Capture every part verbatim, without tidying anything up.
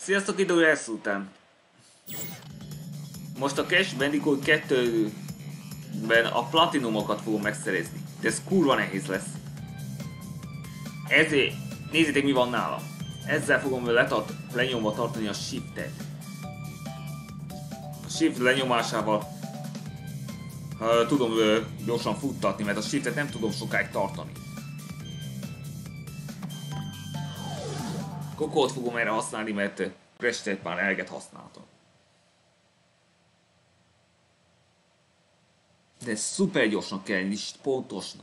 Sziasztok, idő lesz után. Most a Crash Bandicoot kettőben a platinumokat fogom megszerezni. De ez kurva nehéz lesz. Ezért nézzétek, mi van nálam. Ezzel fogom letart, lenyomva tartani a shiftet. A shift lenyomásával uh, tudom uh, gyorsan futtatni, mert a shiftet nem tudom sokáig tartani. Kokót fogom erre használni, mert Crash-et már eleget használtam. De szuper gyorsnak kell lenni, és pontosnak.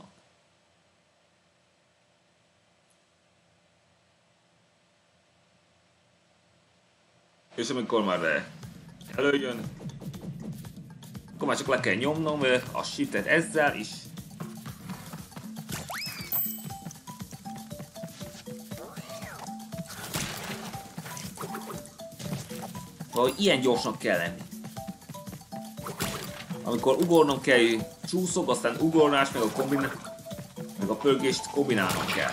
És amikor már előjön, akkor már csak le kell nyomnom a shiftet ezzel is. Valahogy ilyen gyorsnak kell lenni. Amikor ugornom kell, csúszok, aztán ugornás, meg a kombinál, meg a pörgést kombinálnom kell.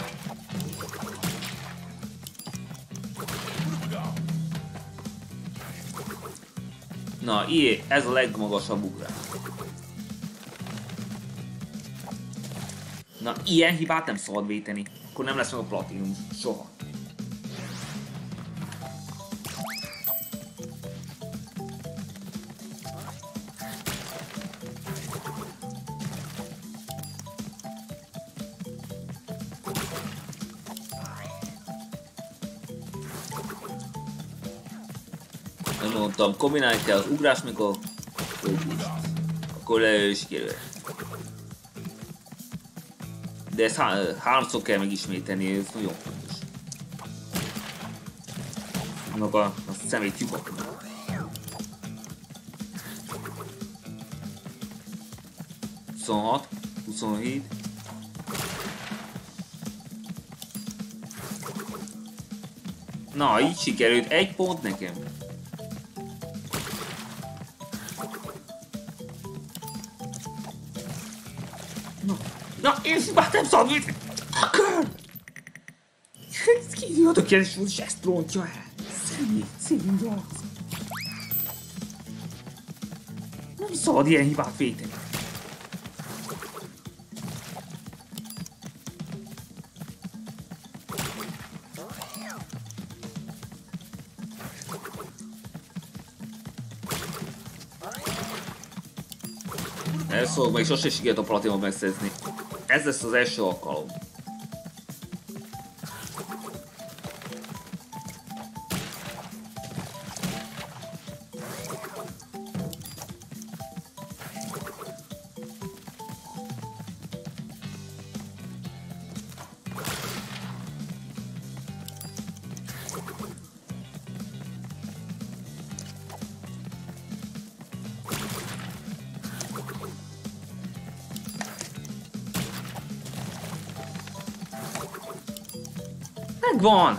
Na, ilyen, ez a legmagasabb ugrás. Na, ilyen hibát nem szabad véteni, akkor nem lesz meg a platinum soha. Mondtam, kombinálni kell az ugrás, meg a fölgést. Akkor le sikerül. De ezt há háromszor kell megismételni, ez nagyon fontos. Annak a, a szemét lyukaknak. huszonhat, huszonhét. Na, így sikerült, egy pont nekem. Na, én már nem szabad véteni! Akar! Kiadok el, és ezt rontja el! Szegény, szegény dolog! Nem szabad ilyen hibát véteni! Ez szólok meg, sosem sikerült a platinumot megszerezni. Ez lesz az első alkalom. Megvan!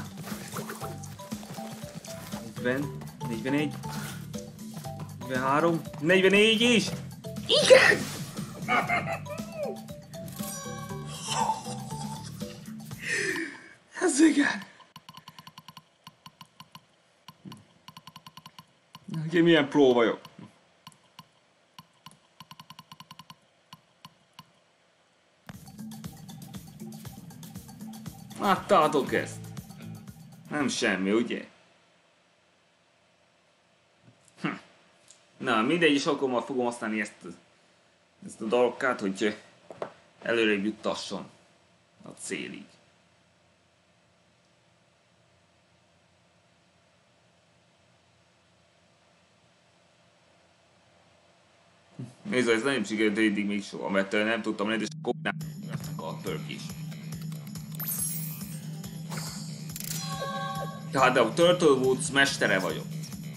negyven, negyvenegy, negyvenhárom, negyvennégy is! Igen! Ez igen! Én milyen pro vagyok. Láttátok ezt? Nem semmi, ugye? Hm. Na, mindegy, és akkor majd fogom használni ezt, ezt a dolgát, hogy előrébb juttasson a célig. Nézd, ez nem sikerült eddig még soha, mert nem tudtam lenni, és kombinálni a Turkish. Tehát de a Turtle Woods mestere vagyok.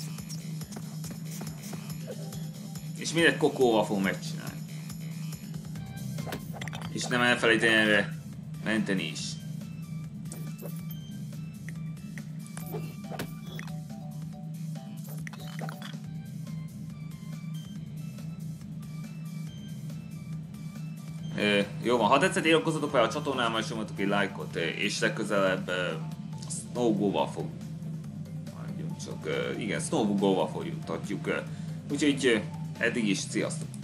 És mindegy kokóval fogom megcsinálni. És nem elfelejteni erre menteni is. Ö, jó van, ha tetszett, iratkozzatok fel a csatornámmal, és nyomjatok egy lájkot, és legközelebb Snowgo-val fog. Csak uh, igen, Snowbugolval folytatjuk. Uh, úgyhogy uh, eddig is sziasztok!